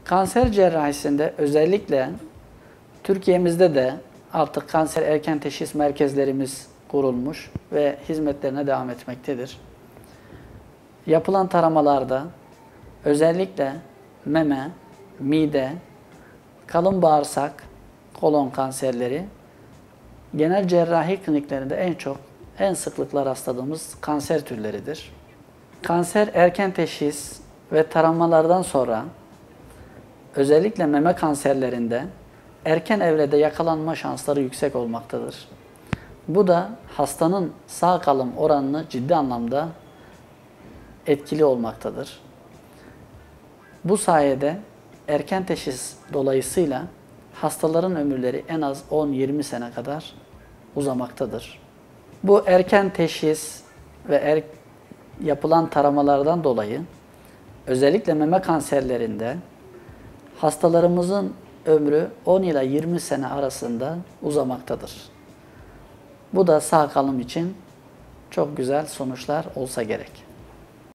Kanser cerrahisinde özellikle Türkiye'mizde de artık kanser erken teşhis merkezlerimiz kurulmuş ve hizmetlerine devam etmektedir. Yapılan taramalarda özellikle meme, mide, kalın bağırsak, kolon kanserleri genel cerrahi kliniklerinde en sıklıkla rastladığımız kanser türleridir. Kanser erken teşhis ve taramalardan sonra özellikle meme kanserlerinde erken evrede yakalanma şansları yüksek olmaktadır. Bu da hastanın sağ kalım oranını ciddi anlamda etkili olmaktadır. Bu sayede erken teşhis dolayısıyla hastaların ömürleri en az 10-20 sene kadar uzamaktadır. Bu erken teşhis ve yapılan taramalardan dolayı özellikle meme kanserlerinde hastalarımızın ömrü 10 ila 20 sene arasında uzamaktadır. Bu da sağ kalım için çok güzel sonuçlar olsa gerek.